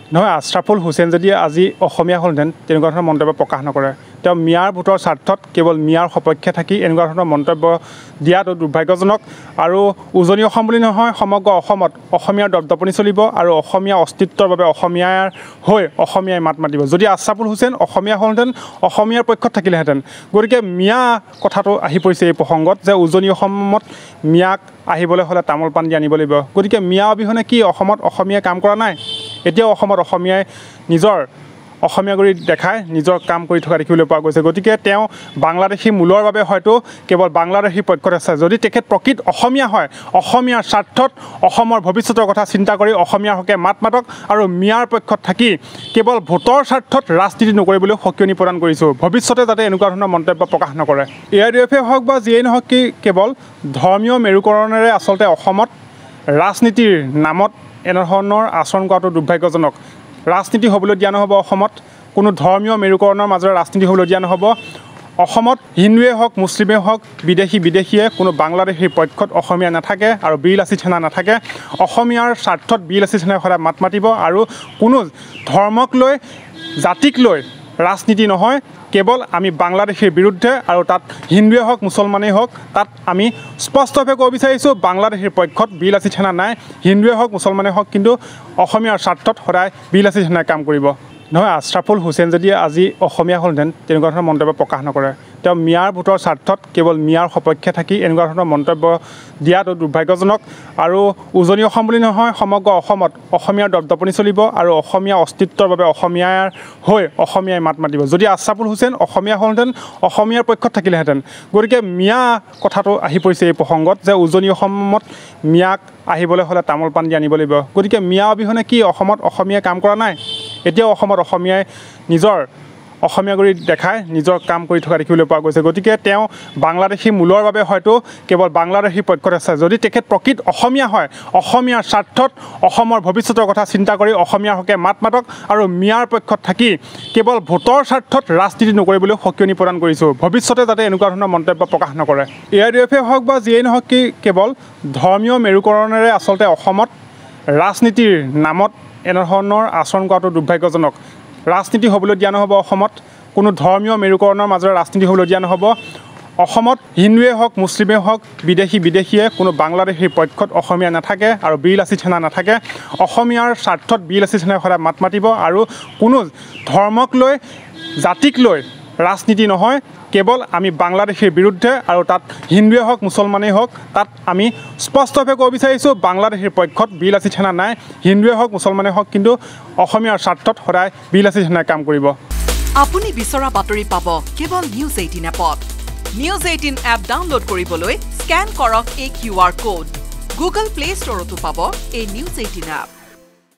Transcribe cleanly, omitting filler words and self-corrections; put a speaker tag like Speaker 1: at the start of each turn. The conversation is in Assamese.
Speaker 1: নহয় আশৰাফুল হুছেইন যদি আজি অসমীয়া হ'লহেঁতেন তেনেকুৱা ধৰণৰ মন্তব্য প্ৰকাশ নকৰে তেওঁ মিয়াৰ ভোটৰ স্বাৰ্থত কেৱল মিয়াৰ সপক্ষে থাকি এনেকুৱা ধৰণৰ মন্তব্য দিয়াটো দুৰ্ভাগ্যজনক আৰু উজনি অসম বুলি নহয় সমগ্ৰ অসমত অসমীয়াৰ দপদপনি চলিব আৰু অসমীয়া অস্তিত্বৰ বাবে অসমীয়াৰ হৈ অসমীয়াই মাত মাতিব যদি আশৰাফুল হুছেইন অসমীয়া হ'লহেঁতেন অসমীয়াৰ পক্ষত থাকিলেহেঁতেন গতিকে মিয়া কথাটো আহি পৰিছে এই প্ৰসংগত যে উজনি অসমত মিয়াক আহিবলৈ হ'লে তামোল পাণ দি আনিব লাগিব গতিকে মিয়া অবিহনে কি অসমত অসমীয়াই কাম কৰা নাই এতিয়াও অসমত অসমীয়াই নিজৰ অসমীয়া কৰি দেখাই নিজৰ কাম কৰি থকা দেখিবলৈ পোৱা গৈছে গতিকে তেওঁ বাংলাদেশী মূলৰ বাবে হয়তো কেৱল বাংলাদেশী পক্ষত আছে যদি তেখেত প্ৰকৃত অসমীয়া হয় অসমীয়াৰ স্বাৰ্থত অসমৰ ভৱিষ্যতৰ কথা চিন্তা কৰি অসমীয়াৰ হকে মাত মাতক আৰু মিয়াৰ পক্ষত থাকি কেৱল ভোটৰ স্বাৰ্থত ৰাজনীতি নকৰিবলৈ সকিয়নি প্ৰদান কৰিছোঁ ভৱিষ্যতে যাতে এনেকুৱা ধৰণৰ মন্তব্য প্ৰকাশ নকৰে ARDF-এ হওক বা যিয়েই নহওক কি কেৱল ধৰ্মীয় মেৰুকৰণেৰে আচলতে অসমত ৰাজনীতিৰ নামত এনেধৰণৰ আচৰণ কৰাটো দুৰ্ভাগ্যজনক ৰাজনীতি হ'বলৈ দিয়া নহ'ব অসমত কোনো ধৰ্মীয় মেৰুকৰণৰ মাজেৰে ৰাজনীতি হ'বলৈ দিয়া নহ'ব অসমত হিন্দুৱে হওক মুছলিমে হওক বিদেশীয়ে কোনো বাংলাদেশীৰ পক্ষত অসমীয়া নাথাকে আৰু বীৰ লাচিত সেনা নাথাকে অসমীয়াৰ স্বাৰ্থত বীৰ লাচিত সেনাই সদায় মাত মাতিব আৰু কোনো ধৰ্মক লৈ জাতিক লৈ ৰাজনীতি নহয় কেৱল আমি বাংলাদেশীৰ বিৰুদ্ধে আৰু তাত হিন্দুৱে হওক মুছলমানেই হওক তাত আমি স্পষ্টভাৱে ক'ব বিচাৰিছোঁ বাংলাদেশীৰ পক্ষত বীৰ লাচিত সেনা নাই হিন্দুৱে হওক মুছলমানেই হওক কিন্তু অসমীয়াৰ স্বাৰ্থত সদায় বীৰ লাচিত সেনাই কাম কৰিব নহয় আশৰাফুল হুছেইন যদি আজি অসমীয়া হ'লহেঁতেন তেনেকুৱা ধৰণৰ মন্তব্য প্ৰকাশ নকৰে তেওঁ মিয়াৰ ভোটৰ স্বাৰ্থত কেৱল মিয়াৰ সপক্ষে থাকি এনেকুৱা ধৰণৰ মন্তব্য দিয়াটো দুৰ্ভাগ্যজনক আৰু উজনি অসম বুলি নহয় সমগ্ৰ অসমত অসমীয়াৰ দপদপনি চলিব আৰু অসমীয়া অস্তিত্বৰ বাবে অসমীয়াৰ হৈ অসমীয়াই মাত মাতিব যদি আশৰাফুল হুছেইন অসমীয়া হ'লহেঁতেন অসমীয়াৰ পক্ষত থাকিলেহেঁতেন গতিকে মিয়া কথাটো আহি পৰিছে এই প্ৰসংগত যে উজনি অসমত মিয়াক আহিবলৈ হ'লে তামোল পাণ দি আনিব লাগিব গতিকে মিয়া অবিহনে কি অসমত অসমীয়াই কাম কৰা নাই এতিয়াও অসমত অসমীয়াই নিজৰ অসমীয়া কৰি দেখাই নিজৰ কাম কৰি থকা দেখিবলৈ পোৱা গৈছে গতিকে তেওঁ বাংলাদেশী মূলৰ বাবে হয়তো কেৱল বাংলাদেশী পক্ষত আছে যদি তেখেত প্ৰকৃত অসমীয়া হয় অসমীয়াৰ স্বাৰ্থত অসমৰ ভৱিষ্যতৰ কথা চিন্তা কৰি অসমীয়াৰ হকে মাত মাতক আৰু মিয়াৰ পক্ষত থাকি কেৱল ভোটৰ স্বাৰ্থত ৰাজনীতি নকৰিবলৈ সকিয়নি প্ৰদান কৰিছোঁ ভৱিষ্যতে যাতে এনেকুৱা ধৰণৰ মন্তব্য প্ৰকাশ নকৰে ARDF-এ হওক বা যিয়েই নহওক কি কেৱল ধৰ্মীয় মেৰুকৰণেৰে আচলতে অসমত ৰাজনীতিৰ নামত এনেধৰণৰ আচৰণ কৰাটো দুৰ্ভাগ্যজনক ৰাজনীতি হ'বলৈ দিয়া নহ'ব অসমত কোনো ধৰ্মীয় মেৰুকৰণৰ মাজেৰে ৰাজনীতি হ'বলৈ দিয়া নহ'ব অসমত হিন্দুৱে হওক মুছলিমে হওক বিদেশীয়ে কোনো বাংলাদেশীৰ পক্ষত অসমীয়া নাথাকে আৰু বীৰ লাচিত সেনা নাথাকে অসমীয়াৰ স্বাৰ্থত বীৰ লাচিত সেনাই সদায় মাত মাতিব আৰু কোনো ধৰ্মক লৈ জাতিক লৈ ৰাজনীতি নহয় কেৱল আমি বাংলাদেশীৰ বিৰুদ্ধে আৰু তাত হিন্দুৱে হওক মুছলমানেই হওক তাত আমি স্পষ্টভাৱে ক'ব বিচাৰিছোঁ বাংলাদেশীৰ পক্ষত বীৰ লাচিত সেনা নাই হিন্দুৱে হওক মুছলমানেই হওক কিন্তু অসমীয়াৰ স্বাৰ্থত সদায় বীৰ লাচিত সেনাই কাম কৰিব
Speaker 2: আপুনি বিচৰা বাতৰি পাব কেৱল News18 এপত News18 এপ ডাউনলোড কৰিবলৈ স্ক্যান কৰক এই QR কোড Google Play Storeতো পাব এই News18 এপ